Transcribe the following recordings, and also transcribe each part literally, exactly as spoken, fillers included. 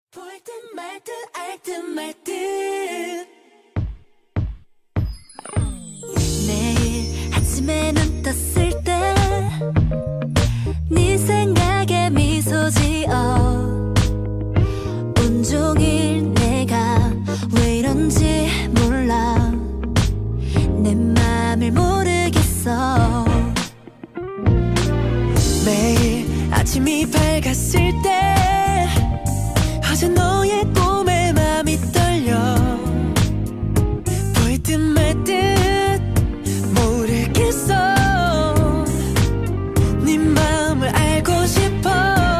볼 듯 말 듯 알 듯 말 듯 매일 아침에 눈 떴을 때 네 생각에 미소 지어 온종일 내가 왜 이런지 몰라 내 맘을 모르겠어. 매일 아침이 밝았을 때 어제 너의 꿈에 맘이 떨려 보일 듯 말 듯 모르겠어. 네 마음을 알고 싶어.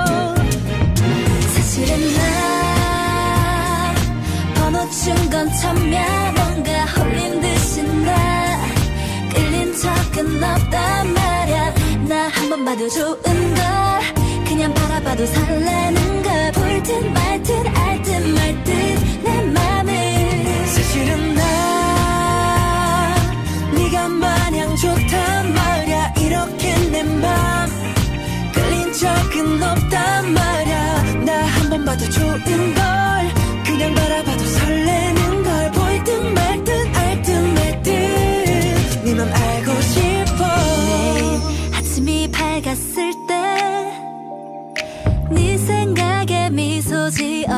사실은 나 번호 준 건 처음이야. 뭔가 홀린 듯이 나 끌린 적은 없단 말야. 나 한 번 봐도 좋은 걸 그냥 바라봐도 설레는 걸. 볼 듯 말 듯 알 듯 말 듯 내 맘을. 사실은 나 네가 마냥 좋단 말야. 이렇게 내 맘 끌린 적은 없단 말야. 나 한 번 봐도 좋은 걸 그냥 바라봐도 설레는 걸. 볼 듯 말 듯 알 듯 말 듯 네 맘 알고 싶어. 매일 아침이 밝았을 때 네 생각에 미소 지어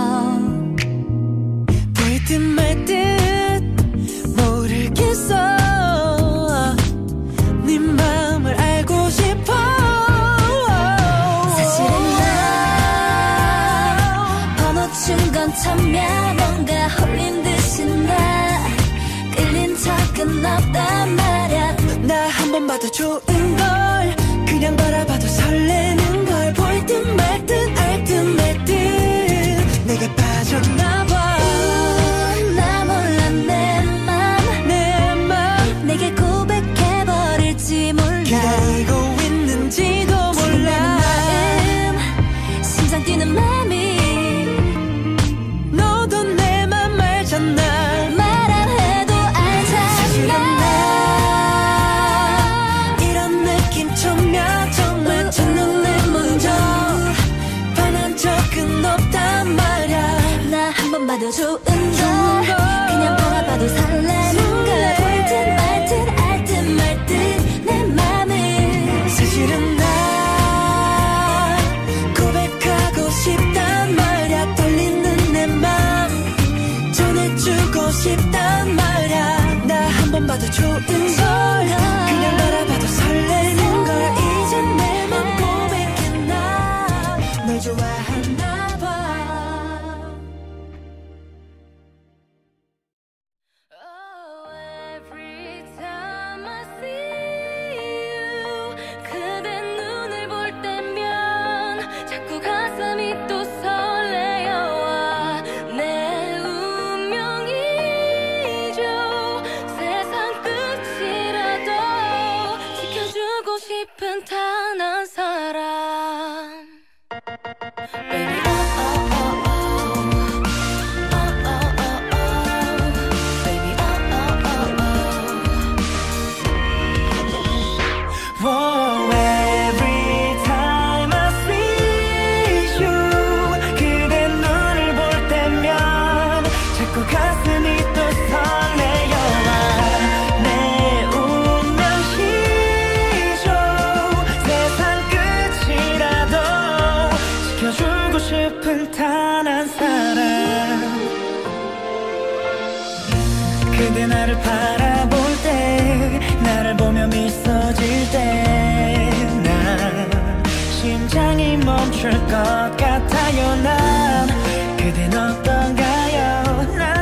보일 듯 말 듯 모르겠어. 네 마음을 알고 싶어. 사실은 나 번호 준 건 처음이야. 뭔가 홀린 듯이 나 끌린 적은 없단 말야. 나 한 번 봐도 좋은 걸 그냥 바라봐도 설레는 걸. 볼 듯 말 듯 알 듯 말 듯 내게 빠졌나봐. 나 몰라 내 맘 내 맘 내게 고백해버릴지 몰라. 기다리고 있는지도 몰라. 마음 심장 뛰는 맘이 너도 내 맘 알잖아. 말 안 해도 알잖아. 이런 느낌 처음이야. 정말 첫눈에 먼저 반한 적은 없단 말야. 나 한 번 봐도 좋은 걸 그냥 바라봐도 설레는 걸. 볼 듯 말 듯 알 듯 말 듯 내 맘을. 사실은 나 고백하고 싶단 말야. 떨리는 내 맘 전해주고 싶단 말야. 나 한 번 봐도 좋은 걸 그냥 바라봐도 설레는 걸. 이제 내 맘 고백했나. 널 좋아하나 봐. Oh, every time I see you 그대 눈을 볼 때면 자꾸 가슴이 또 설레어와 내 운명이죠. 세상 끝이라도 지켜주고 싶은 단 한 사람. Baby, oh, oh, oh, oh. Oh, oh, oh, oh. Baby, oh, oh, oh, oh. Oh, every time I see you 그대 눈을 볼 때면 자꾸 가슴이 또 설레어와 내 운명이죠. 세상 끝이라도 지켜주고 싶은 단 한 사람. 그대 나를 바라볼 때 나를 보며 미소 질 때 난 심장이 멈출 것 같아요. 난 그댄 어떤가요? 난